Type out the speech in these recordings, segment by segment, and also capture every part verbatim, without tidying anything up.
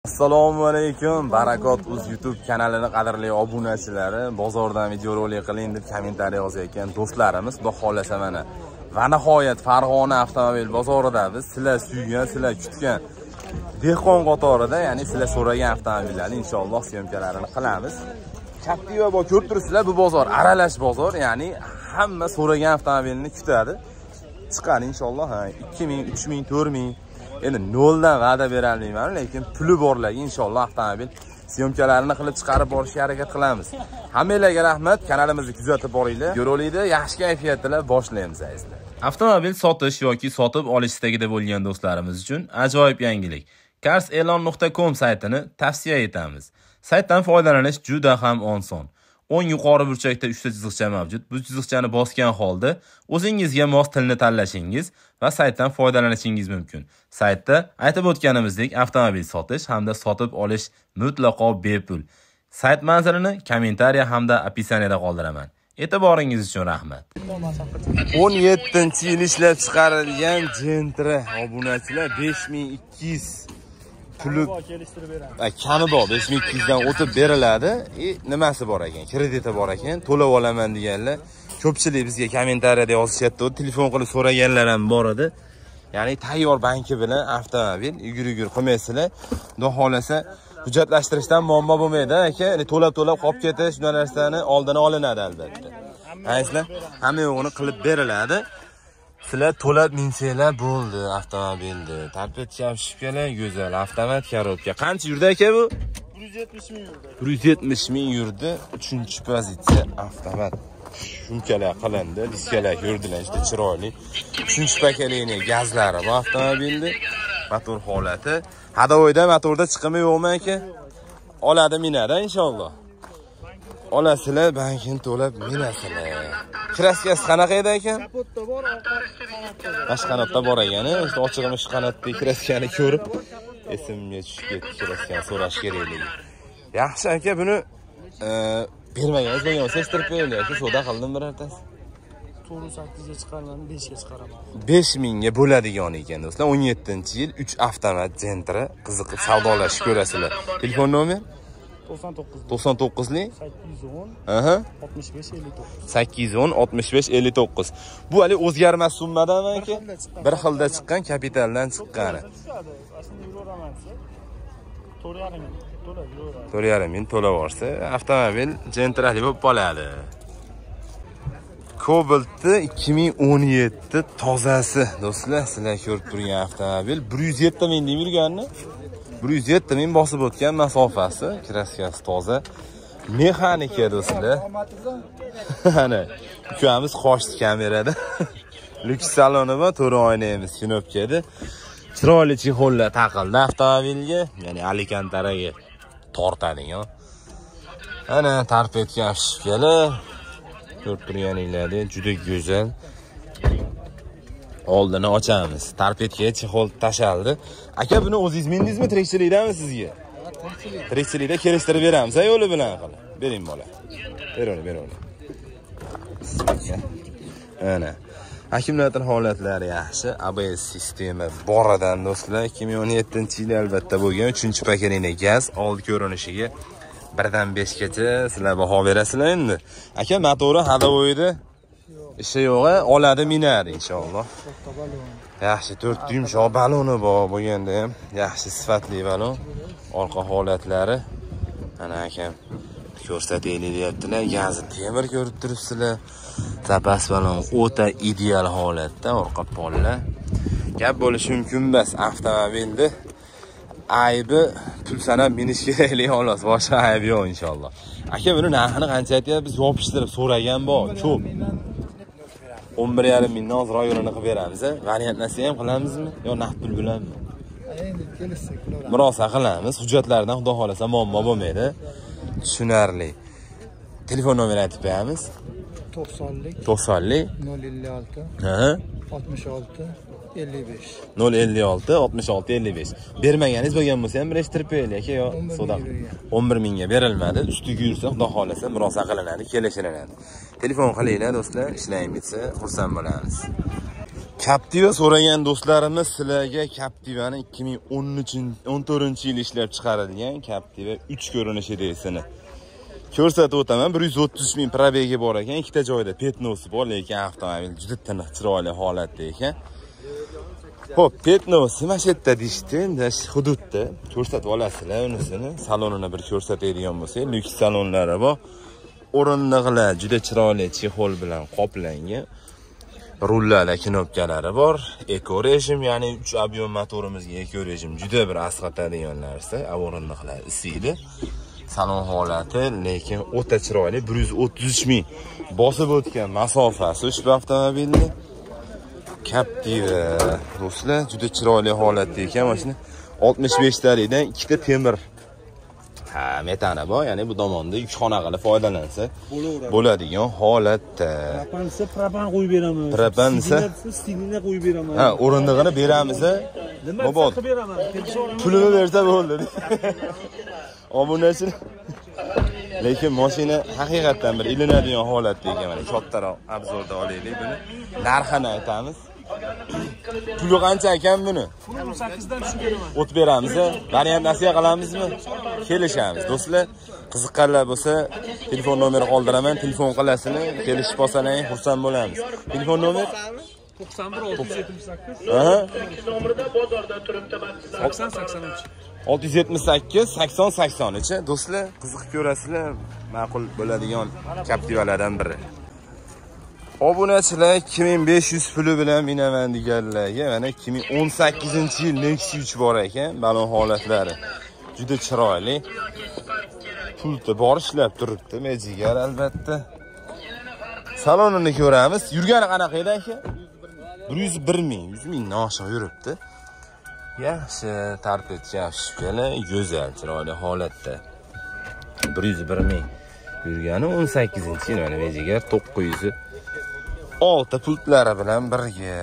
Assalomu alaykum, Barakot uz YouTube kanalini qadrli obunachilari, bozordan video rolik qiling deb kommentariy yozayotgan do'stlarimiz, xudo xolasa mana va nihoyat Farg'ona avtomobil bozorida biz sizlar suygan, sizlar kutgan dehqon qatorida, ya'ni sizlar so'ragan avtomobillarni inshaalloh syomkalarini qilamiz. Katta va ko'rib turibsizlar, bu bozor aralash bozor, ya'ni hamma so'ragan avtomobilni kutadi. Chiqadi inshaalloh, ha ikki ming, uch ming, to'rt ming. Endi noldan va'da berolmayman, lekin puli borlarga inshaalloh avtomobil syomkalarini qilib chiqarib borishga harakat qilamiz. Hammalarga rahmat, kanalimizni kuzatib boringlar. Yo'rolikda yaxshi kayfiyatda boshlaymiz azizlar. Avtomobil sotish yoki sotib olish istagida bo'lgan do'stlarimiz uchun ajoyib yangilik. cars elon nuqta com saytini tavsiya etamiz. Saytdan foydalanish juda ham oson. o'ng yuqori burchakda uchta chiziqcha mavjud. Bu chiziqchani bosgan holda o'zingizga mos tilni tanlashingiz va saytdan foydalanishingiz mumkin. Saytda aytib o'tganimizdek avtomobil sotish hamda sotib olish mutlaqo bepul. Sayt manzilini kommentariya hamda opisaniyada qoldiraman. E'tiboringiz uchun rahmat. o'n yettinchi yil ishlab chiqarilgan Gentra obunachilar besh ming ikki yuz puli kami bor, besh ming ikki yuz dan o'tib beriladi. E, nimasi bor ekan? Krediti bor ekan, to'lab olaman deganlar ko'pchilik bizga kommentariyada yozishyapti, telefon qilib so'raganlar ham bor edi. Ya'ni tayyor banki bilan avtomobil yugur-yugur qilmaysizlar. Xudo xolasa hujjatlashtirishdan muammo bo'lmaydi aka. Ya'ni to'lab-to'lab qolib ketish narsani oldini olinadi albatta. Haysizlar, hamma yo'g'ini qilib beriladi. Sizlar to'lab minsanglar bo'ldi avtomobilni. Tarpetcha shipkalar go'zal, avtomat korobka. Qancha yurdi aka bu? bir yuz yetmish ming yurdi. bir yuz yetmish ming yurdi. uchinchi pozitsiya avtomat. Shumkalar qilindi, diskalar yurdilar, juda chiroyli. uchinchi pakalini gazlari bu avtomobilni. Motor holati. Hadovoyda motorda chiqimi yo'qmi aka? Oladi, minadi inshaalloh. Olasizlar, bankini to'lab minasizlar. Kraskasi qanaqa edi ekan? Kapotda bor, Boshqa qanotda bor ekan. Işte ochig'ini shu qanotdagi kraskani ko'rib, esimga tushib ketdi, kraskani so'rash kerakligi. Yaxshi aka, buni bermagansiz bo'lgan bo'lsa, estirib qo'yinglar aka, savdo qildim birortasi. to'rt yuz sakkizga chiqarlarni besh ga chiqaraman. besh ming ga bo'ladigan ekan do'stlar. o'n yettinchi yil uch avtomat Gentra qiziqib savdolashib ko'rasizlar. Telefon nomer to'qson to'qqiz to'qson to'qqizlik sakkiz yuz o'n aha oltmish besh ellik to'qqiz sakkiz yuz o'n oltmish besh ellik to'qqiz. Bu hali o'zgarmas summadan aka? Bir xilda chiqqan, kapitaldan chiqqani. to'rt yarim ming to'lab olsa, avtomobil Gentrali bo'lib qoladi. Cobalt'ni ikki ming o'n yetti tozasi do'stlar, sizlar ko'rib turgan avtomobil bir yuz yetti ming deb yurganni. bir yuz yetti ming bosib o'tgan masofasi, kraskasi toza. Mexanika do'stlar. Ana, ukamiz qo'shdi kamerada. Lyuks saloni va to'rt oynamiz sinopkada. Chiroyli chexollar taqildi avtomobilga, ya'ni Alicantaraga tortadigan. Ana tarpetga shifkalar. Ko'rib turganinglardek juda go'zal. Oldini ochamiz. Tarpetga chexol tashaldi. Aka, buni o'zingiz mindingizmi, tirikchilikdami sizga? Tirikchilikda kelishtirib beramiz, yo'li bilan qilib. Bering bola. Beravering, beravering. Ana. Akkumulyator holatlari yaxshi, A B S sistema boradan do'stlar. ikki ming o'n yettinchi yil albatta bo'lgan uchinchi pakalini gaz, oldi ko'rinishiga birdan beshgacha sizlar baho berasizlar endi. Aka, motori hadovoyda ishi yo'q, oladi, minadi inshaalloh. Yaxshi to'rt yumshoq baloni bor, bo'lganda ham yaxshi sifatli balon. Orqa holatlari ana akam ko'rsataylik deyaptilar. Gazi temir ko'rib turibsizlar. Zapas balon o'ta ideal holatda, orqa polla. Gap bo'lishi mumkin emas avtomobilni. Aybi pul sanab minish kerakli xolos, boshqa aybi yo'q inshaalloh. Aka, buni narxini qancha aytyapsiz? Yopishtirib so'ragan bor, ko'p. o'n bir yarim mingdan ozroq yo'lini qilib beramiz. Variantlasa ham qilamizmi yo naqd pul bilanmi? Endi kelishsak qilamiz. Murosa qilamiz. Hujjatlardan xudo xolasa muammo bo'lmaydi. Tushunarli. Telefon nomerini aytib beramiz. to'qsonlik to'qsonlik nol ellik olti ha oltmish olti ellik besh nol ellik olti oltmish olti ellik besh. Bermaganiz bo'lgan bo'lsa ham bir eshtirib qo'yaylik aka, yo savdo o'n bir mingga berilmadi. Ustiga yursa xudo xolasa murosa qilinadi, kelishilinadi. Telefon qilinglar do'stlar, ishlayim bitsa xursand bo'lamiz. Captiva so'ragan do'stlarimiz sizlarga Captiva'ni ikki ming o'n to'rtinchi yil ishlab chiqarilgan Captiva uch ko'rinishi deysini ko'rsatib o'taman. bir yuz o'ttiz ming probegi bor ekan, ikkita joyda petnosi bor, lekin avtomobil juda tiniq, chiroyli holatda ekan. Xo'p, petnosi mana shu yerda deyishdi, endi hududda ko'rsatib olasizlar unisini. Salonini bir ko'rsatadigan bo'lsak, lyuks salonlari bor. O'rindiqlar juda chiroyli chexol bilan qoplangan. Rullarda knopkalari bor. Eko rejim, ya'ni uch ob'yom motorimizga eko rejim juda bir asqatadigan narsa. O'rindiqlar isiydi. Salon holati lekin o'ta chiroyli. bir yuz o'ttiz uch ming bosib o'tgan masofasi ushbu avtomobilni. Captiva do'stlar juda chiroyli holatda ekan mashina. oltmish besh talikdan ikkita temir ha metani bor, ya'ni bu tomonda yukxona qilib foydalansa bo'ladigan holatda. Propansa propan qo'yib beramiz. Propansa stilini qo'yib beraman. Ha, o'rindig'ini beramiz. Mobod. Pulini bersa bo'ldi. Obunachi. Lekin mashina haqiqatan bir ilinadigan holatda ekan. Mana kattaroq obzorda olaylik buni. Narxini aytamiz. Puli qancha ekan buni? o'n sakkizdan tushib beraman. O't beramiz, variant nasiya qilamizmi? Kelishamiz. Do'stlar, qiziqqanlar bo'lsa, telefon nomeri qoldiraman, telefon qilasizlar, kelishib olsalaring xursand bo'lamiz. Telefon nomer to'qson bir olti yuz yetmish sakkiz. Aha. sakson sakson uch. olti yuz yetmish sakkiz sakson sakson uch. Do'stlar, qiziq ko'rasizlar, ma'qul bo'ladigan Captivalardan biri. Obunachilar ikki ming besh yuz puli bilan minaman deganlarga mana ikki ming o'n sakkizinchi yil Nexia uch bor ekan. Balon holatlari juda chiroyli. Pulti bor, ishlab turibdi, mejigar albatta. Salonini ko'ramiz. Yurgani qanaqa edi aka? bir yuz bir ming, yuz ming noshiq yuribdi. Yaxshi, tartib yaxshi, go'zal, chiroyli holatda. bir yuz bir ming yurgani o'n sakkizinchi yil mana mejigar to'qqiz yuz olti pultlari bilan birga.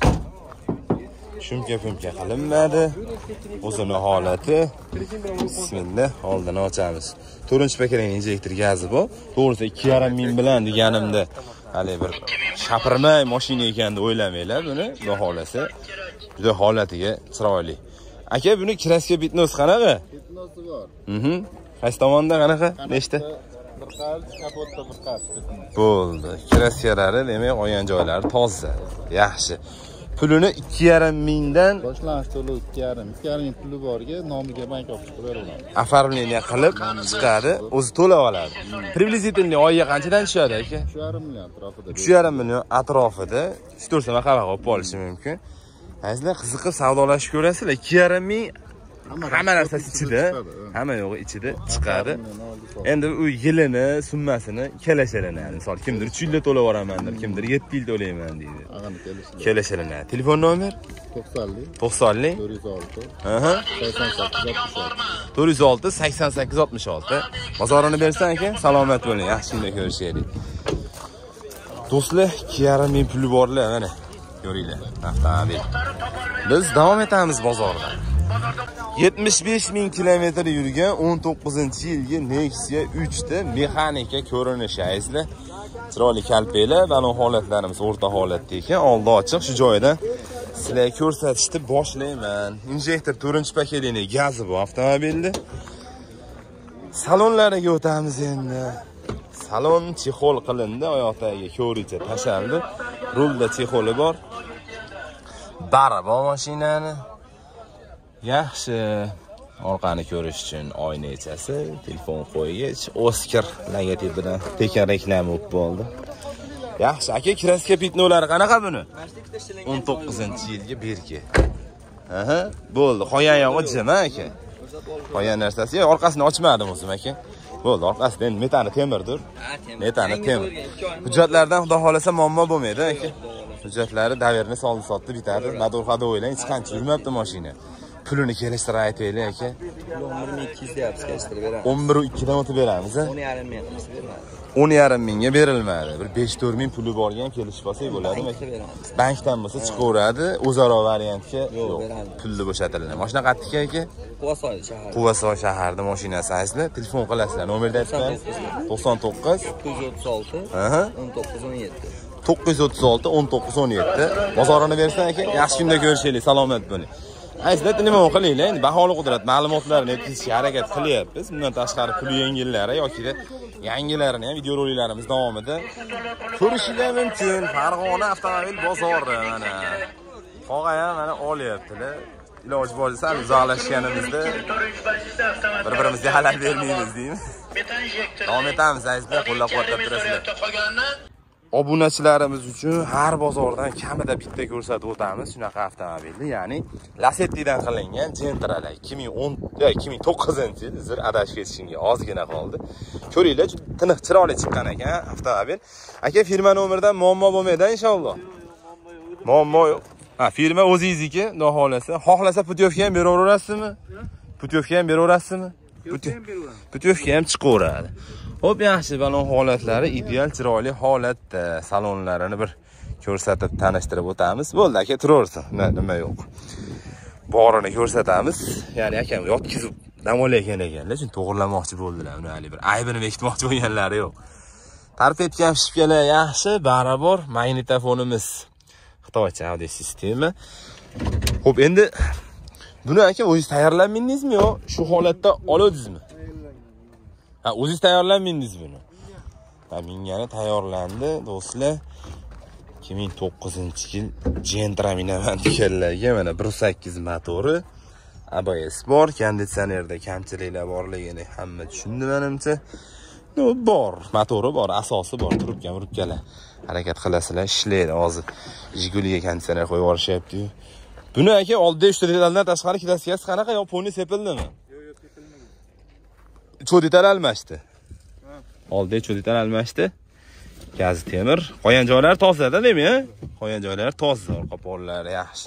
Shumka-pumka qilinmadi. O'zini holati. Bismillah, oldini ochamiz. to'rtinchi paketning injektor gazi bor. To'g'risi ikki yarim ming bilan deganimda hali bir shapirmay mashina ekan deb o'ylamanglar buni. Xudo xolasa, juda holatiga chiroyli. Aka, buni kraska bitnos qanaqa? Bitnosi bor. Mhm. Qaysi tomonda qanaqa? Nechta? Bir qart, kapotda bir qart. Bo'ldi. Kraskalari, demak, qolgan joylari toza. Yaxshi. Pulini ikki yarim mingdan Boshlanish to'lovi ikki yarim, ikki yarim ming puli borga nomiga bank olib chiqib beriladi. оформление qilib chiqadi, o'zi to'lab oladi. Приблизительно oyiga qanchadan tushadi aka? uch yarim million atrofida. uch yarim million atrofida uch to'rt so'm qabaq olib olishi mumkin. Sizlar qiziqib savdolashib ko'rasizlar. ikki yarim ming hamma narsasi ichida, hamma yo'g'i ichida chiqadi. Endi u yilini, summasini kelashirinadi. Misol kimdir uch yilda to'lab yuboramandir, kimdir yetti yil to'layman deydi. Ag'ani kelishdi. Kelashirinadi. Telefon nomer to'qsonlik to'qsonlik to'rt yuz olti aha sakson sakkiz oltmish olti. to'rt yuz olti sakson sakkiz oltmish olti. Bozorini bersan aka, salomat bo'ling. Yaxshida ko'rishaylik. Do'stlar, ikki yarim ming puli borlar mana. Ko'ringlar, avtomobil. Biz davom etamiz bozorda. yetmish besh ming kilometr yurgan o'n to'qqizinchi yilgi Nexia uch ta mexanika ko'rinishi sizlar. Chiroyli kalpaklar, balon holatlarimiz o'rta holatda ekan. Oldi ochiq, shu joydan sizlarga ko'rsatishni boshlayman. Injektor to'rtinchi paketini gazi bu avtomobilda. Salonlariga o'tamiz endi. Salon chexol qilindi, oyoqdagi ko'richa tashaldi. Rulda chexoli bor. Bari bor mashinani. Yaxshi. Orqani ko'rish uchun oyna echasi, telefon qo'ygich, Oscar logotipidan tekin reklama bo'lib bo'ldi. Yaxshi, aka, kraska pitnolari qanaqa buni? o'n to'qqizinchi yilgi berki. Aha, bo'ldi. Qolgan yog'i jima aka. Qolgan narsasi, orqasini ochmadim o'zim aka. Bo'ldi, orqasida endi metani temirdir. Metani temir. Hujjatlardan xudo xolasa muammo bo'lmaydi aka. Hujjatlari daverni soldi sotdi bitadi. Mador-xado o'ylang, hech qancha yurmabdi mashina. Pulini kelishtirib aytaylik aka. o'n bir ming ikki yuz deyapsiz, kelishtirib beramiz. o'n bir ikki dan o'tib beramiz. o'n yarim ming qilib beramiz. o'n yarim mingga berilmadi. Bir besh to'rt ming puli borgan kelishib olsak bo'ladimi aka? Bankdan bo'lsa chiqaveradi, o'zaro variantga yo'q. Pulni bo'shatiladi. Mashina qayerdiki aka? Quvasoy shahar. Quvasoy shaharida mashinasi sizlar. Telefon qilasizlar. Nomerni aytsangiz. to'qson to'qqiz to'qqiz yuz o'ttiz olti aha o'n to'qqiz o'n yetti. to'qqiz yuz o'ttiz olti o'n to'qqiz o'n yetti. Bozorini bersan aka, yaxshi kunda ko'rishaylik, salomat bo'ling. Aslida nima qilinglar, endi baholi qudrat ma'lumotlarini yetkazishga harakat qilyapmiz. Bundan tashqari pul yengillari yoki yangilarini ham videoroliklarimiz davomida ko'rishingiz mumkin. Farg'ona avtomobil bozori mana. Qog'a ham mana olyaptilar. Iloji bo'lsa uzoqlashganimizda bir-birimizga xalal bermaymiz deymi? Davom etamiz azizlar, qo'llab-quvvatlab turasizlar. Obunachilarimiz uchun har bozordan kamida bitta ko'rsatib o'tamiz shunaqa avtomobilni, ya'ni Lacetti'dan qilingan Gentra'lar ikki ming o'n ikki ming to'qqizinchi yil, zir adashib ketishimga ozgina qoldi. Ko'ringlar, tiniq chiroyli chiqqan ekan avtomobil. Aka, firma nomeridan muammo bo'lmaydi inshaalloh. Muammo yo'q. Ha, firma o'zingizniki, xudo xolasa, xohlasa putyovka ham beraverasizmi? Putyovka ham beraverasizmi? Putyovka ham chiqaveradi. Xo'p, yaxshi, balon holatlari ideal, chiroyli holatda. Salonlarini bir ko'rsatib tanishtirib o'tamiz. Bo'ldi aka, turaversin. Nima yo'q. Borini ko'rsatamiz. Ya'ni akam yotkizib dam olayotgan ekanlar, chunki to'g'rilamoqchi bo'ldilar. Uni hali bir aybini bekitmoqchi bo'lganlari yo'q. Tarpetgan shipkalar yaxshi, barabor. Magnitofonimiz Xitoycha audio sistema. Xo'p, endi buni aka o'zingiz tayyorlanmadingizmi yo shu holatda oladingizmi? Ha, o'zingiz tayyorlanmadingiz buni. Ha, mingani tayyorlandi, do'stlar. ikki ming to'qqizinchi yil Gentra minaman deganlarga mana bir sakkiz motori, A B S bor, konditsionerda kamchiliklar borligini hamma tushundi menimcha. No, bor, motori bor, asosi bor, turibgan uribkalar. Harakat qilasizlar, ishlaydi. Hozir Jiguliga konditsioner qo'yib yuborishyapti-yu. Buni aka oldida uchta detaldan tashqari klassiyasi qanaqa, yo poni sepildimi? Yo'q, yo'q, sepilmagan. uch detal almashdi. Ha. Oldida uch detal almashdi. Gaz temir. Qolgan joylari toza-da, deymi, ha? Qolgan joylari toza, orqa pollari yaxshi.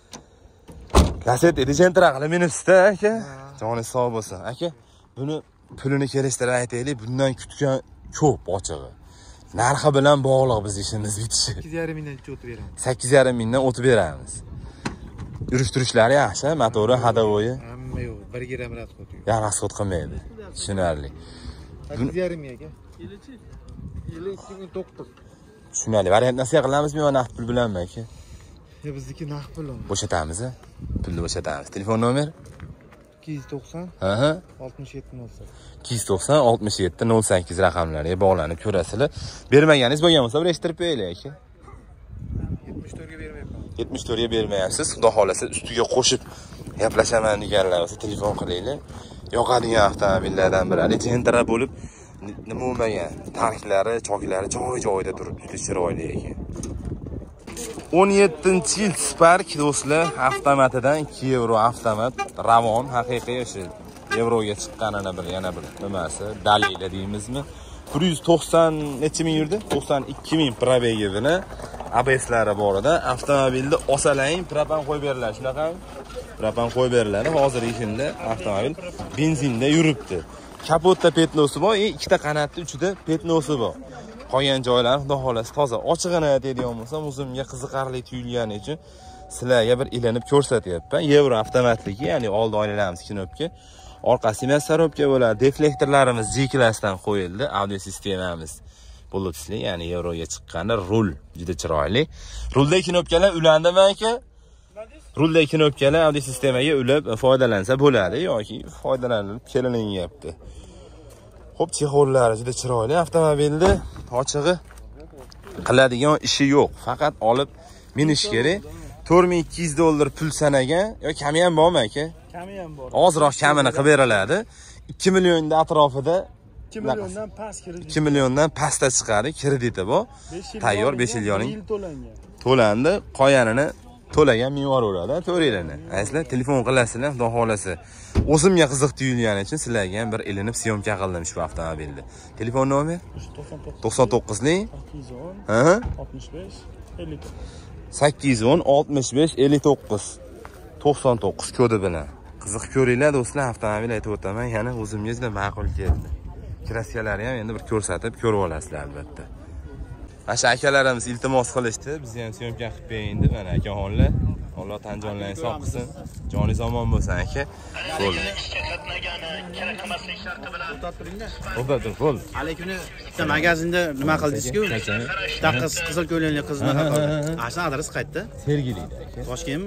Lacetti'da Gentra qilib minusda aka. Joni sog' bo'lsin. Aka, buni pulini kelishtirib aytaylik, bundan kutgan ko'p ochig'i. Narxi bilan bog'liq biz ishimiz bitishi. sakkiz yarim mingdan o'tib beramiz. sakkiz yarim mingdan o'tib beramiz. Yurish-turishlari yaxshi, motori, hadavoyi. Hamma yo'q, bir gram rasxod yo'q. Ya rasxod qilmaydi. Tushunarli. sakkiz yarim ming aka. yil ikki ming to'qqiz. Tushunarli. Variant nasiya qilamizmi yo naqd pul bilanmi aka? Ya bizniki naqd pul. Bo'shatamiz, a? Pulni bo'shatamiz. Telefon nomer? ikki yuz to'qson Aha. oltmish yetti nol sakkiz. ikki yuz to'qson oltmish yetti nol sakkiz raqamlariga bog'lanib ko'rasizlar. Bermaganingiz bo'lgan bo'lsa, bir eshittirib qo'yaylik aka. yetmish to'rt ga bermayapman. yetmish to'rt ga bermayapsiz. Xudo xolasa ustiga qo'shib gaplashaman deganlar bo'lsa, telefon qilinglar. Yoqadigan avtomobillardan biri. Gentra bo'lib, nima bo'lmagan, tarklari, choklari joy-joyida turib, juda chiroyli ekan. o'n yettinchi yil Spark do'stlar, avtomatidan ikki yevro avtomat, Ravon, haqiqiy o'sha yevroga chiqqanini bir yana bir nimasi, dalili deymizmi? bir yuz to'qson necha ming yurdi? to'qson ikki ming probegi bilan A B S'lari bor edi. Avtomobilni osalang, propan qo'yib beriladi, shunaqami? Propan qo'yib beriladi. Hozirgi kunda avtomobil benzinda yuribdi. Kapotda petnosi bor, ikkita qanotli uchida petnosi bor. Qolgan joylari xudo xolasi toza. Ochig'ini aytadigan bo'lsam, o'zimga qiziqarli tuyulgani uchun sizlarga bir ilinib ko'rsatyapman. Yevro avtomatligi, ya'ni oldi oilalarimiz knopka. Orqasi ham sarobka bo'ladi. Deflektorlarimiz G klassdan qo'yildi. Audio sistemamiz Bluetoothli, ya'ni yevroga chiqqanda rul juda chiroyli. Ruldagi knopkalar ulandimi aka? Ruldagi knopkalar audio sistemaga ulab foydalansa bo'ladi yoki foydalanib kelininyapti. Xo'p, chexollari juda chiroyli. Avtomobilni ochig'i qiladigan ishi yo'q. Faqat olib minish kerak. to'rt ming ikki yuz dollar pul sanagan yoki kami ham bormi aka? Kami ham bor. Ozroq kamini qilib beriladi. ikki millionning atrofida ikki milliondan past kredit. ikki milliondan pastda chiqadi, krediti bor. Tayyor besh yil yoning to'langan. To'landi, qolganini to'lagan yuboraveradi, to'rt yilini. Aysizlar, telefon qilasizlar, xudo xolasa. O'zimga qiziq tuyulgani uchun sizlarga ham bir ilinib syomka qildim shu avtomobilni. Telefon nomer? to'qson to'qqizlik sakkiz yuz o'n oltmish besh ellik to'qqiz. sakkiz yuz o'n oltmish besh ellik to'qqiz. to'qson to'qqiz kodi bilan. Qiziq ko'ringlar do'stlar, avtomobil aytib o'taman, yana o'zimga juda ma'qul keldi. Krasyalari ham endi bir ko'rsatib ko'rib olasizlar albatta. Mana shu akalarimiz iltimos qilishdi, biz ham syomka qilib bering deb, mana akaxonlar Alloh tan jonlaringiz sog' qilsin. Joningiz omon bo'lsin aka. Bo'ldi. O'tadi, bo'ldi. Hali kuni bitta magazinda nima qildingiz-ku? Bitta qiz qizil ko'ylakli qiz nima qildi? Asli adres qayerda? Sergelida aka. Toshkentmi?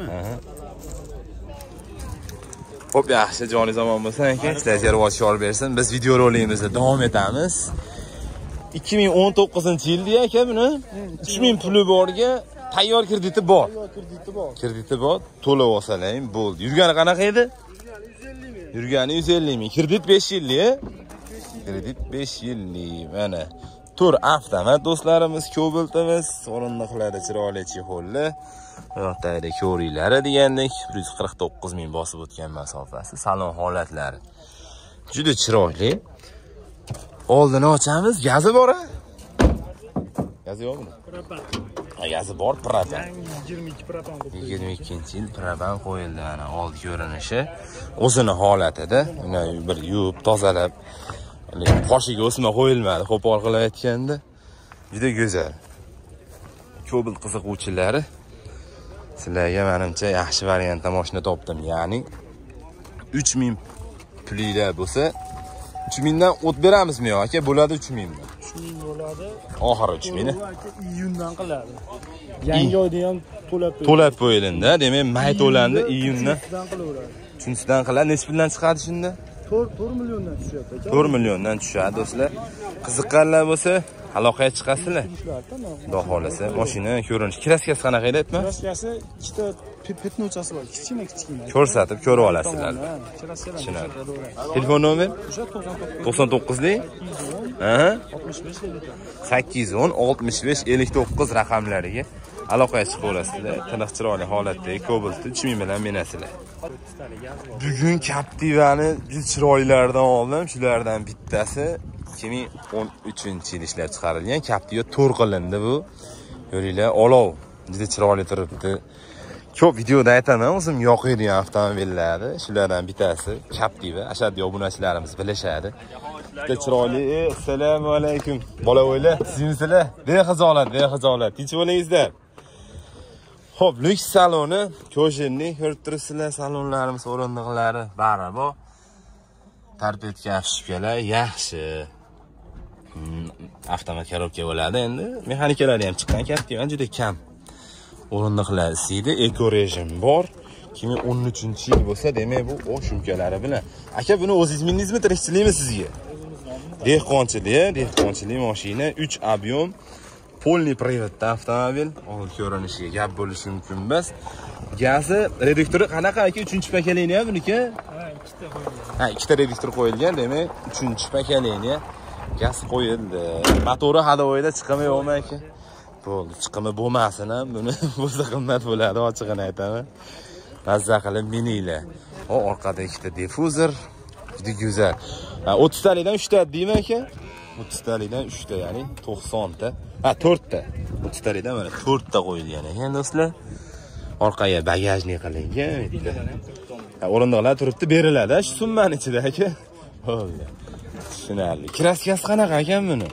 Xo'p, yaxshi, joningiz omon bo'lsin aka. Ishlaringiz rivojga olib bersin. Biz video roligimizni davom etamiz. ikki ming o'n to'qqizinchi yilda aka buni uch ming puli borga tayyor krediti bor. Krediti bor. Krediti bor, to'lab olsalaring bo'ldi. Yurgani qanaqa edi? Yurgani yuz ellik ming. Kredit besh yillik. Kredit besh yillik. Mana tur avtomat do'stlarimiz, ko'biltimiz, o'rindiqlari chiroyli chexolli. Yo'qdagi ko'ringlari degandek bir yuz qirq to'qqiz ming bosib o'tgan masofasi, salon holatlari juda chiroyli. Oldini ochamiz, gazi bor-a? Gazi yo'qmi? Propan. Ha, gazi bor, propan. yigirma ikki propan qo'yildi. yigirma ikkinchi yil propan qo'yildi. Mana old ko'rinishi o'zini holatida, uni bir yuvib, tozalab, qoshiga o'sma qo'yilmadi, qo'pol qilib aytganda. Juda go'zal. Ko'bil qiziquvchilari sizlarga menimcha yaxshi variantda mashina topdim. Ya'ni uch ming pulinglar bo'lsa, uch mingdan o't beramizmi yo aka? Bo'ladi uch ming dan. uch ming bo'ladi. Oxiri uch ming. Iyundan qiladi. Yangi oyda ham to'lab qo'yiladi. To'lab qo'yilindi. Demak, may to'landi iyundan. uchinchisidan qilaveradi. uchinchisidan qiladi. Necha puldan chiqadi shunda? to'rt milliondan tushadi aka. to'rt milliondan tushadi do'stlar. Qiziqqanlar bo'lsa, aloqaga chiqasizlar. Xudo xolasa, mashina ko'rinishi, kraskasi qanaqa edi aytma? Kraskasi ikkita petnochasi bor, kichkina kichkina. Ko'rsatib ko'rib olasizlar. Tushunadi. Telefon nomer? to'qson to'qqizlik Aha. sakkiz yuz o'n oltmish besh ellik to'qqiz raqamlariga aloqaga chiqib olasizlar. Tiniq chiroyli holatdagi Cobalt'ni uch ming bilan minasizlar. Bugun Captiva'ni juda chiroylaridan oldim. Shulardan bittasi ikki ming o'n uchinchi yil ishlab chiqarilgan. Captiva to'rt qilindi bu. Ko'ringlar, olov juda chiroyli turibdi. Ko'p videoda aytaman, o'zim yoqadigan avtomobillarni. Shulardan bittasi Captiva. Ashaddiy obunachilarimiz bilishadi. Juda chiroyli. Assalomu alaykum. Bola o'yla, sizmisizlar? Bexijolat, bexijolat. Tinch bo'lingizlar. Xo'p, lyuks saloni, ko'shinni ko'rib turibsizlar, salonlarimiz, o'rindiqlari bari bor. Tarpetka shipkalar yaxshi. Avtomat korobka bo'ladi endi. Mexanikalari ham chiqqan, Captiva juda kam. O'rindiqlar isiydi, eko rejim bor. ikki ming o'n uchinchi yil bo'lsa, demak bu o shumkalari bilan. Aka, buni o'zingiz mindingizmi, tirikchilikmi sizga? Dehqonchilik, dehqonchilik mashina, uch объем, polniy privatda avtomobil. Old ko'rinishiga gap bo'lishi mumkin emas. Gazi, reduktori qanaqa aka? uchinchi pokoleniya buniki? Ha, ikkita qo'yilgan. Ha, ikkita reduktor qo'yilgan, demak uchinchi pokoleniya gaz qo'yildi. Motori hadovoyda chiqimi yo'qmi aka? Bo'ldi, chiqimi bo'lmasin ham, buni bo'lsa qimmat bo'ladi, ochig'ini aytaman. Mazza qilib mininglar. O, orqada ikkita difuzor, juda go'zal. Ha, o'ttiz talikdan uchta deymi aka? o'ttiz talikdan uchta, ya'ni to'qson ta. Ha, to'rt ta. o'ttiz talikdan mana to'rt ta qo'yilgan ekan do'stlar. Orqaga bagajnik qilingan. Ha, o'rindiqlar turibdi, beriladi, shu summaning ichida aka. Bo'ldi. Tushunarli. Kraskasi qanaqa ekan buni?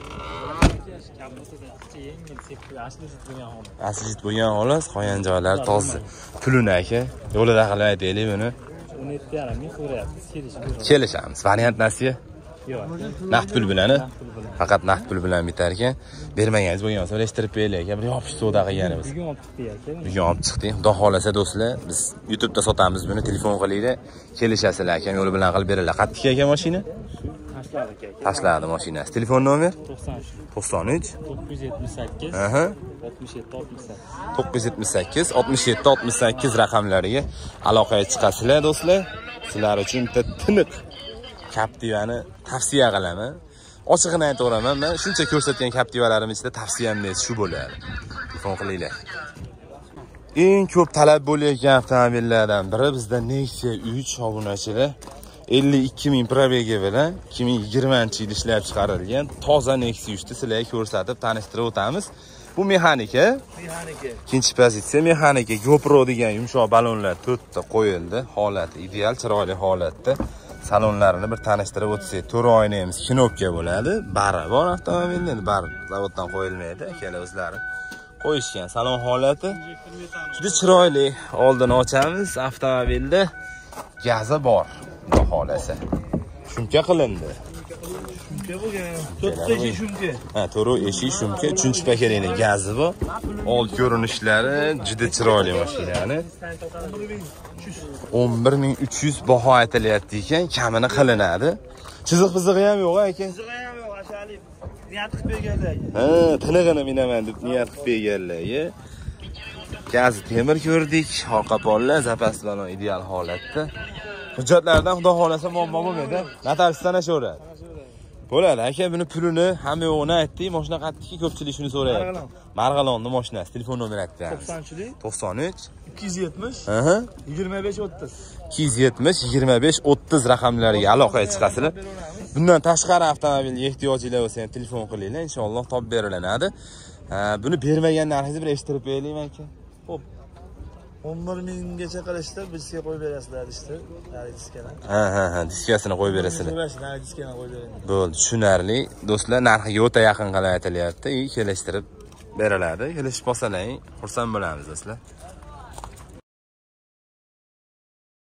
Asli bo'lgan xolos, qolgan joylari toza. Pulini aka, yo'lida qilib aytaylik buni. o'n yetti yarim ming so'rayapmiz, kelishib. Kelishamiz. Variant nasiya? Yo'q. Naqd pul bilan, faqat naqd pul bilan bitar ekan. Bermagangiz bo'lgan bo'lsa, so'rashtirib beraylik aka. Bir yopish savdo qilganimiz. Bugun olib chiqdi aka. Bugun olib chiqdik. Xudo xolasa do'stlar, biz YouTube'da sotamiz buni, telefon qilinglar, kelishasizlar aka, yo'li bilan qilib beradilar. Qattiq aka mashina? Tashladi aka. Tashladi mashinasi. Telefon nomer? to'qson uch to'qson uch to'qqiz yuz yetmish sakkiz Aha. oltmish yetti oltmish sakkiz to'qqiz yuz yetmish sakkiz oltmish yetti oltmish sakkiz raqamlariga aloqaga chiqasizlar do'stlar. Sizlar uchun bitta tiniq Captiva'ni tavsiya qilaman. Ochig'ini aytaveraman, men shuncha ko'rsatgan Captiva'larim ichida tavsiyam nesi shu bo'ladi. Telefon qilinglar. Eng ko'p talab bo'layotgan avtomobillardan biri bizda Nexia uch obunachilar. ellik ikki ming probegi bilan ikki ming yigirmanchi yil ishlab chiqarilgan toza Nexia uchni sizlarga ko'rsatib tanishtirib o'tamiz. Bu mexanika. Mexanika. Ikkinchi pozitsiya mexanika. GoPro degan yumshoq balonlar to'rtta qo'yildi. Holati ideal, chiroyli holatda. Salonlarini bir tanishtirib o'tsak, to'rt oynamiz knopka bo'ladi. Bari bor avtomobillar, bari zavoddan qo'yilmaydi. Akalar o'zlari qo'yishgan. Salon holati juda chiroyli. Oldini ochamiz. Avtomobilda gazi bor, xudo xolasa. Shumka qilindi. Shumka bo'lgan. to'rtta eshik shumka. Ha, to'rt eshik shumka, uchinchi paketning gazi bor. Old ko'rinishlari juda chiroyli mashinani. o'n bir ming uch yuz baho aytilyapti ekan, kamini qilinadi. Chiziq-pizig'i ham yo'q aka. Chizig'i ham yo'q, ashalik. Niyat qilib berganlar. Ha, tinig'ini minaman deb niyat qilib berganlar. Gazi temir ko'rdik, orqa-pollar, zapas bilan ideal holatda. Hujjatlardan xudo xolasa muammo bo'lmaydi. Notariusdan ashorat. Bo'ladi aka, buni pulini hamma yo'g'ini aytdik, mashina qatdiki, ko'pchilik shuni so'rayapti. Marg'ilonning mashinasi, telefon nomeri aytamiz. to'qsonchilik to'qson uch ikki yuz yetmish aha yigirma besh o'ttiz. ikki yuz yetmish yigirma besh o'ttiz raqamlariga aloqaga chiqasizlar. Bundan tashqari avtomobilga ehtiyojinglar bo'lsa ham telefon qilinglar, inshaalloh topib berilinadi. Buni bermagan narxingizni bir eshittirib beraylikmi aka? Xo'p. o'n bir minggacha qilishdi, bizga qo'yib berasizlar ishni. Nari diskani. Ha ha ha, diskasini qo'yib berasizlar. Nari diskani qo'yib beraman. Bo'ldi, tushunarli. Do'stlar, narxiga o'ta yaqin qilib aytilyapti. Kelishtirib beriladi. Kelishib qolsalaring, xursand bo'lamiz do'stlar.